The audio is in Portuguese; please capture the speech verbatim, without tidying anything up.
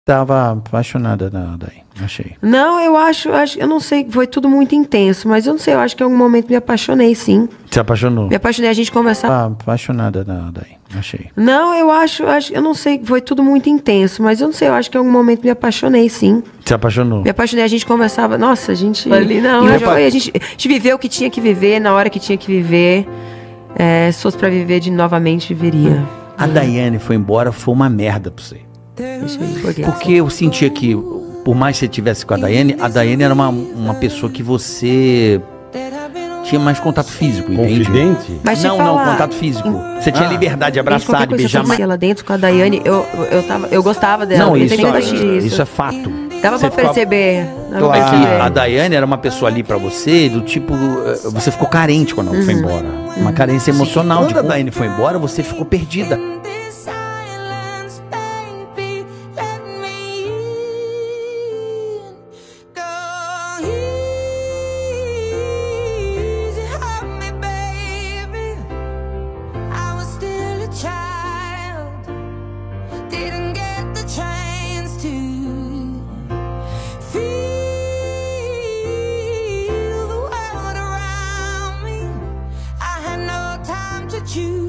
Tava apaixonada na Dayane, achei. Não, eu acho, acho, eu não sei, foi tudo muito intenso, mas eu não sei, eu acho que em algum momento me apaixonei, sim. Se apaixonou? Me apaixonei, a gente conversava. Tava apaixonada na Dayane, achei. Não, eu acho, acho, eu não sei, foi tudo muito intenso, mas eu não sei, eu acho que em algum momento me apaixonei, sim. Se apaixonou? Me apaixonei, a gente conversava, nossa, a gente... Ali não, e é. foi, a, gente, a gente viveu o que tinha que viver, na hora que tinha que viver. É, se fosse pra viver de novamente, viveria. A Dayane foi embora, foi uma merda pra você. Deixa eu ir, porque... Porque eu sentia que, por mais que você estivesse com a Dayane, a Dayane era uma, uma pessoa que você tinha mais contato físico, entende? Confidente? Mas Não, falar, não, contato físico. Você tinha Ah. liberdade de gente, abraçar, qualquer de coisa beijar que mais. acontecia lá dentro com a Dayane, eu, eu, tava, eu gostava dela. Não, eu isso, tenho que isso, admitir isso é fato. Dava Você pra ficava- perceber. Dava pra É que perceber. a Dayane era uma pessoa ali pra você, do tipo, eh, você ficou carente quando ela foi embora. Uma carência emocional. Quando a Dayane foi embora, você ficou perdida. Choose